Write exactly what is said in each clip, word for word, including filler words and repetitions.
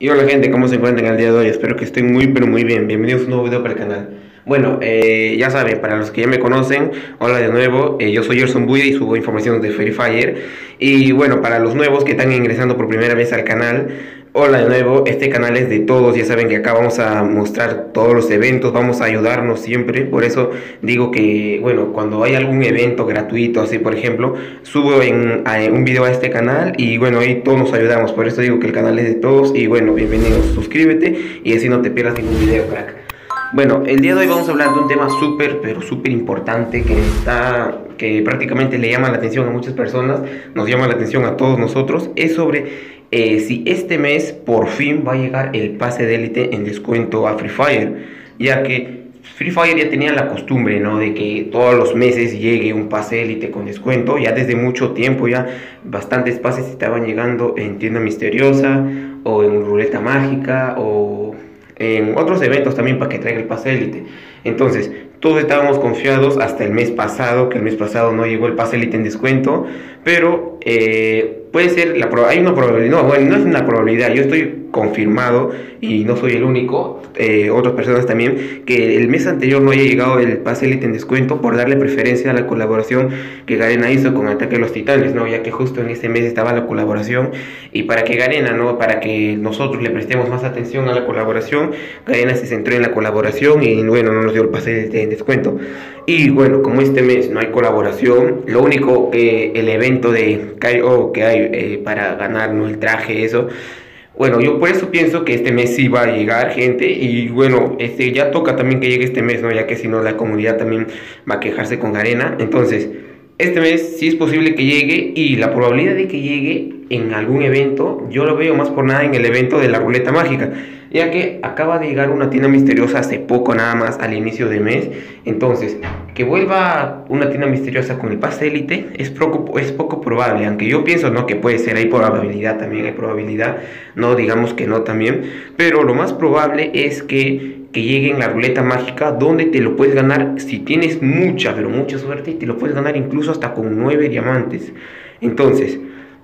Y hola gente, ¿cómo se encuentran el día de hoy? Espero que estén muy pero muy bien. Bienvenidos a un nuevo video para el canal. Bueno, eh, ya saben, para los que ya me conocen, hola de nuevo, eh, yo soy Gerson Buya y subo información de Free Fire. Y bueno, para los nuevos que están ingresando por primera vez al canal, hola de nuevo, este canal es de todos, ya saben que acá vamos a mostrar todos los eventos, vamos a ayudarnos siempre. Por eso digo que, bueno, cuando hay algún evento gratuito, así por ejemplo, subo en, a, un video a este canal y bueno, ahí todos nos ayudamos. Por eso digo que el canal es de todos y bueno, bienvenidos, suscríbete y así no te pierdas ningún video, crack. Bueno, el día de hoy vamos a hablar de un tema súper, pero súper importante que está, que prácticamente le llama la atención a muchas personas, nos llama la atención a todos nosotros. Es sobre eh, si este mes por fin va a llegar el pase de élite en descuento a Free Fire, ya que Free Fire ya tenía la costumbre, ¿no?, de que todos los meses llegue un pase élite con descuento. Ya desde mucho tiempo ya bastantes pases estaban llegando en tienda misteriosa o en ruleta mágica o en otros eventos también para que traiga el pase élite. Entonces todos estábamos confiados hasta el mes pasado, que el mes pasado no llegó el pase élite en descuento, pero eh, puede ser, la hay una probabilidad, no, bueno, no es una probabilidad, yo estoy confirmado y no soy el único, eh, otras personas también, que el mes anterior no haya llegado el pase élite en descuento por darle preferencia a la colaboración que Garena hizo con Ataque a los Titanes, ¿no?, ya que justo en ese mes estaba la colaboración y para que Garena, ¿no?, para que nosotros le prestemos más atención a la colaboración, Garena se centró en la colaboración y bueno, no nos dio el pase élite en descuento. Y bueno, como este mes no hay colaboración, lo único que el evento de K O que hay eh, para ganar, ¿no?, el traje, eso. Bueno, yo por eso pienso que este mes sí va a llegar, gente, y bueno, este ya toca también que llegue este mes, ¿no?, ya que si no la comunidad también va a quejarse con Garena. Entonces, este mes sí es posible que llegue y la probabilidad de que llegue en algún evento, yo lo veo más por nada en el evento de la ruleta mágica, ya que acaba de llegar una tienda misteriosa hace poco nada más, al inicio de mes. Entonces, que vuelva una tienda misteriosa con el pase élite es poco, es poco probable, aunque yo pienso, no, que puede ser, hay probabilidad también, hay probabilidad, no digamos que no también, pero lo más probable es que que llegue en la ruleta mágica, donde te lo puedes ganar si tienes mucha, pero mucha suerte, y te lo puedes ganar incluso hasta con nueve diamantes. Entonces,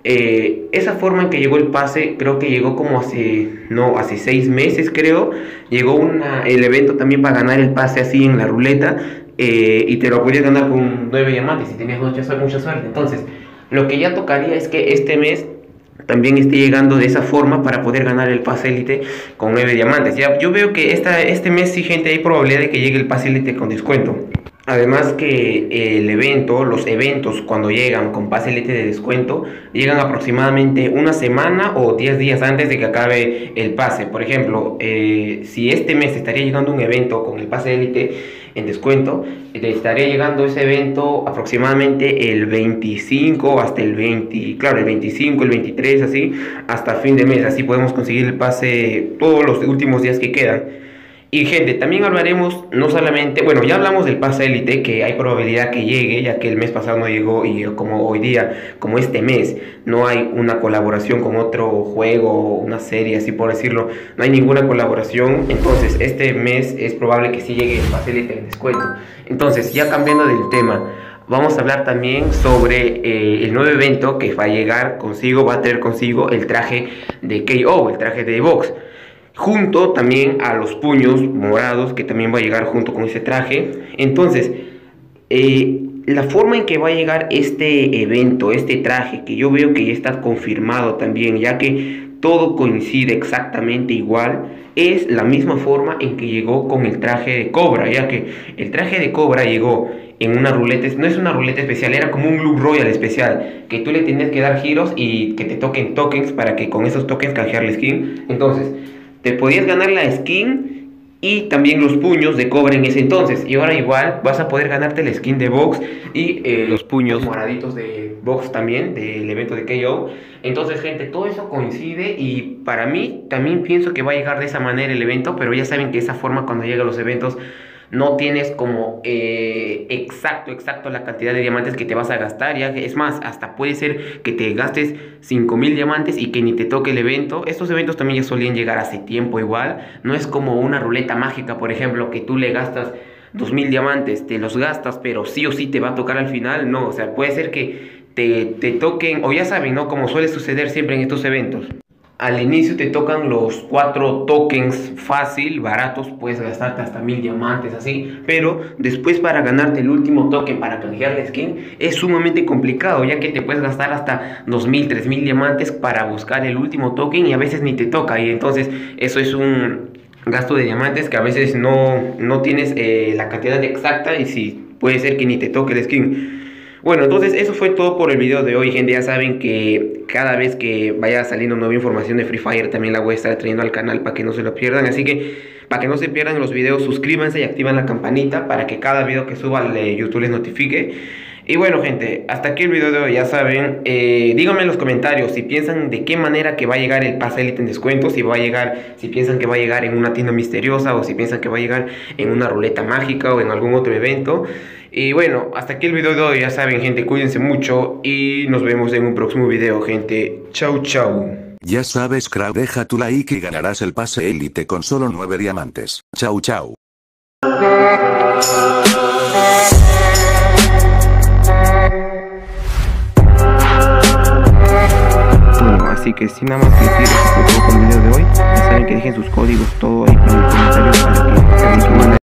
eh, esa forma en que llegó el pase, creo que llegó como hace, no, hace seis meses creo, llegó una, el evento también para ganar el pase así en la ruleta, eh, y te lo podías ganar con nueve diamantes si tenías mucha, mucha suerte. Entonces, lo que ya tocaría es que este mes también esté llegando de esa forma para poder ganar el pase élite con nueve diamantes. Ya, yo veo que esta, este mes sí, gente, hay probabilidad de que llegue el pase élite con descuento. Además que el evento, los eventos cuando llegan con pase élite de descuento, llegan aproximadamente una semana o diez días antes de que acabe el pase. Por ejemplo, eh, si este mes estaría llegando un evento con el pase élite en descuento, estaría llegando ese evento aproximadamente el veinticinco hasta el veinte, claro, el veinticinco, el veintitrés, así, hasta fin de mes. Así podemos conseguir el pase todos los últimos días que quedan. Y gente, también hablaremos no solamente, bueno, ya hablamos del pase élite, que hay probabilidad que llegue, ya que el mes pasado no llegó y como hoy día, como este mes, no hay una colaboración con otro juego, una serie, así por decirlo, no hay ninguna colaboración. Entonces este mes es probable que sí llegue el pase élite en descuento. Entonces, ya cambiando del tema, vamos a hablar también sobre eh, el nuevo evento que va a llegar consigo, va a traer consigo el traje de K O, el traje de box, junto también a los puños morados, que también va a llegar junto con ese traje. Entonces, eh, la forma en que va a llegar este evento, este traje, que yo veo que ya está confirmado también, ya que todo coincide exactamente igual, es la misma forma en que llegó con el traje de Cobra, ya que el traje de Cobra llegó en una ruleta, no es una ruleta especial, era como un Blue Royal especial, que tú le tienes que dar giros y que te toquen tokens para que con esos tokens canjear la skin. Entonces, te podías ganar la skin y también los puños de Cobra en ese entonces. Y ahora igual vas a poder ganarte la skin de box y eh, los puños moraditos de box también, del evento de K O. Entonces, gente, todo eso coincide y para mí también pienso que va a llegar de esa manera el evento. Pero ya saben que esa forma, cuando llegan los eventos, no tienes como eh, exacto, exacto la cantidad de diamantes que te vas a gastar. Ya, es más, hasta puede ser que te gastes cinco mil diamantes y que ni te toque el evento. Estos eventos también ya solían llegar hace tiempo igual. No es como una ruleta mágica, por ejemplo, que tú le gastas dos mil diamantes, te los gastas, pero sí o sí te va a tocar al final. No, o sea, puede ser que te, te toquen, o ya saben, ¿no?, como suele suceder siempre en estos eventos, al inicio te tocan los cuatro tokens fácil, baratos, puedes gastarte hasta mil diamantes así, pero después para ganarte el último token para canjear la skin es sumamente complicado, ya que te puedes gastar hasta dos mil, tres mil diamantes para buscar el último token y a veces ni te toca, y entonces eso es un gasto de diamantes que a veces no, no tienes eh, la cantidad exacta, y si puede ser que ni te toque el skin. Bueno, entonces eso fue todo por el video de hoy, gente. Ya saben que cada vez que vaya saliendo nueva información de Free Fire también la voy a estar trayendo al canal para que no se lo pierdan. Así que para que no se pierdan los videos, suscríbanse y activen la campanita para que cada video que suba le, YouTube les notifique. Y bueno, gente, hasta aquí el video de hoy. Ya saben, eh, díganme en los comentarios si piensan de qué manera que va a llegar el pase Elite en descuento, si va a llegar, si piensan que va a llegar en una tienda misteriosa, o si piensan que va a llegar en una ruleta mágica o en algún otro evento. Y bueno, hasta aquí el video de hoy. Ya saben, gente, cuídense mucho y nos vemos en un próximo video, gente. Chau, chau. Ya sabes, crack, deja tu like y ganarás el pase Elite con solo nueve diamantes. Chau, chau. Bueno, así que sin nada más que decir, eso fue todo con el video de hoy. Ya saben que dejen sus códigos, todo ahí en los comentarios para que